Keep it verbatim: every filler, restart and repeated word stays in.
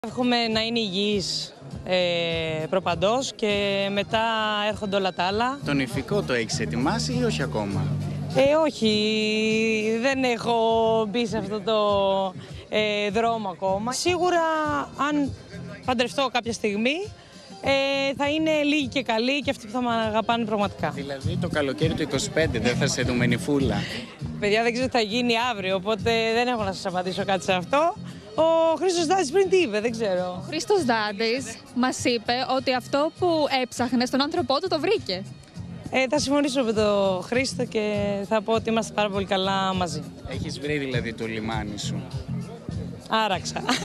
Εύχομαι να είναι υγιής ε, προπαντός και μετά έρχονται όλα τα άλλα. Το νηφικό το έχεις ετοιμάσει ή όχι ακόμα? Ε, όχι, δεν έχω μπει σε αυτό το ε, δρόμο ακόμα. Σίγουρα αν παντρευτώ κάποια στιγμή ε, θα είναι λίγοι και καλοί και αυτοί που θα με αγαπάνε πραγματικά. Δηλαδή το καλοκαίρι του είκοσι πέντε δεν θα σε δούμε νηφούλα? Παιδιά, δεν ξέρω τι θα γίνει αύριο, οπότε δεν έχω να σας απαντήσω κάτι σε αυτό. Ο Χρήστος Δάντης πριν τι είπε, δεν ξέρω. Ο Χρήστος Δάντης μας είπε ότι αυτό που έψαχνε στον άνθρωπό του το βρήκε. Ε, θα συμφωνήσω με τον Χρήστο και θα πω ότι είμαστε πάρα πολύ καλά μαζί. Έχεις βρει δηλαδή το λιμάνι σου? Άραξα.